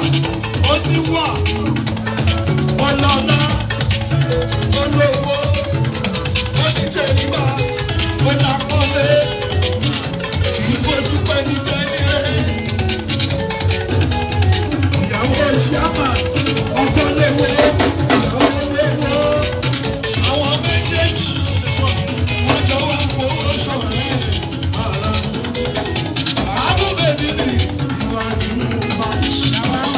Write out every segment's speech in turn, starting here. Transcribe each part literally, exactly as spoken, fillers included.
oníwà, ọlọ́lá, olówó, onítẹ̀ríba, ọlápọ̀lé, kì í fojú pẹ́ ní bẹ́ẹ̀. Ìyàwó ṣíàmà, ọkọ léwé, ìyàwó léwó, àwọn méjèèjì, wọ́n jọ wá fowó ṣọ̀rẹ́ ara. Àdúgbò mi ni ìwà tí mo bá ṣe.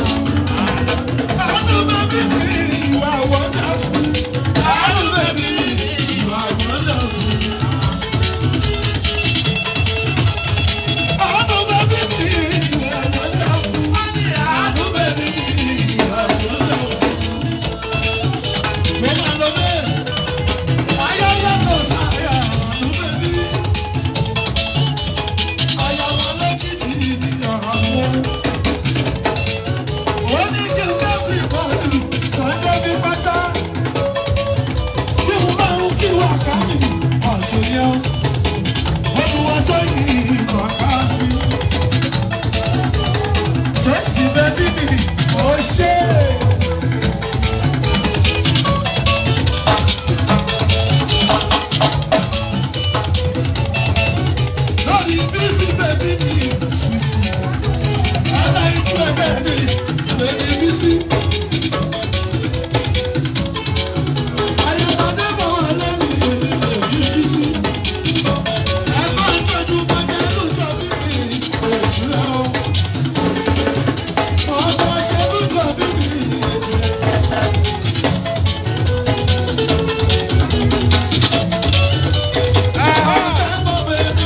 Àdúgbò mi ni ìwà wonderful. Àdúgbò mi ni ìwà wonderful. Àdúgbò mi ni ìwà wonderful. Àdúgbò mi ni ìwà wonderful. Mo máa lọ bẹ́ẹ̀. Ayé yàtọ̀ sáyà àdúgbò mi. Àyàwó lẹ́kìtì ni àwọn. Ó ní kí n kẹ́kọ̀ọ́ ìbọ̀dù tọ́jú bí pátá. Kí n máa ń kí wà ká mi ọ̀tún yẹn. Olùwàjọ́ yìí ìgbà ká mi. Jẹ́sì bẹ́bí mi ò ṣe. Lórí bísí bẹ́bí mi sùtì. Aláìjú ẹgbẹ́ mi lórí bísí. Ayọ̀tọ̀dé bọ̀ wá lẹ́nu lórí bísí. Ẹgbẹ́ ìtọ́jú gbẹ̀gẹ́ lójọ́ bíbí èjìlá o. Ọ̀pọ̀ ẹ̀jẹ̀ lójọ́ bíbí èjìlá. Ọ̀pẹ̀ mọ̀ bẹ́bí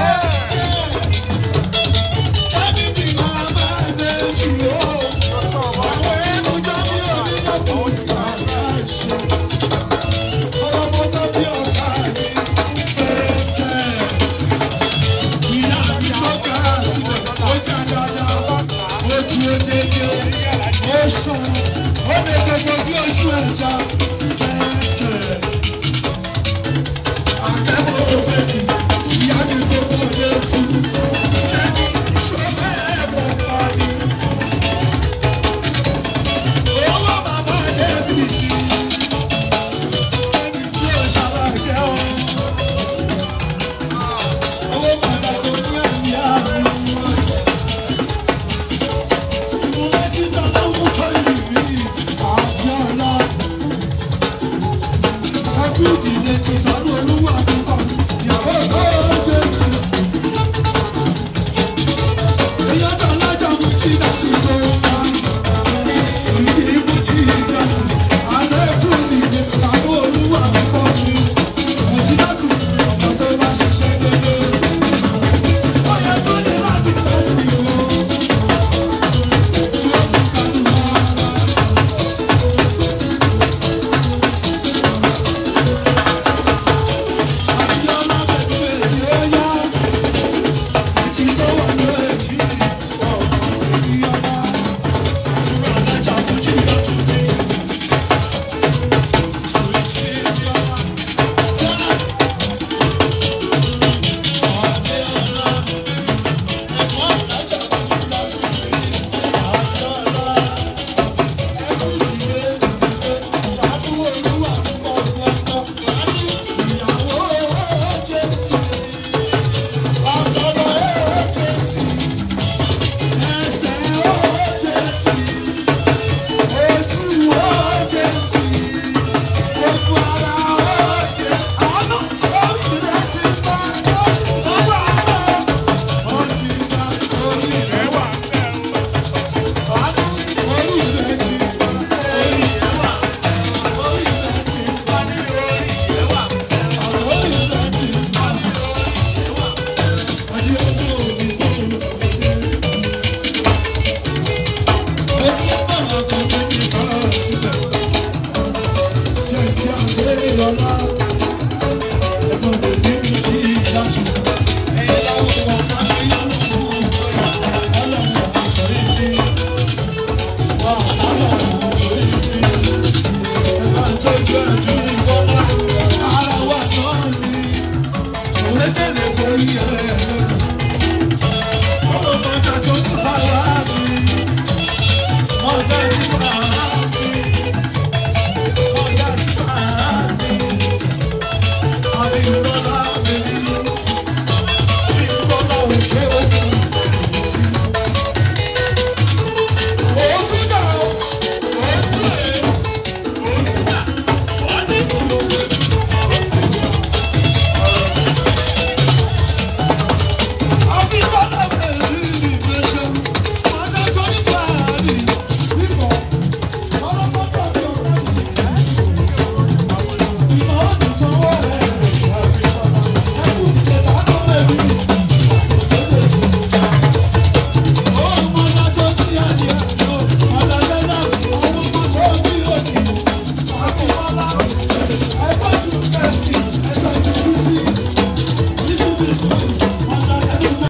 ẹ̀ẹ́dẹ̀ ẹ̀bí ni màmá méjì o. Àwọn ẹnu jọ bí oníyàtọ̀ ìgbàlá ṣe. Ọlọ́mọdé bí ọ̀gá mi kẹ̀kẹ́. Ìyá mi tó ká sílẹ̀, ó já dáadáa, ó ju odege, ó sàn, ó lè gbogbo bí ojú ẹja kẹ̀kẹ́. Akẹ́kọ̀ọ́ bèbí, ìyá mi gbogbo létí.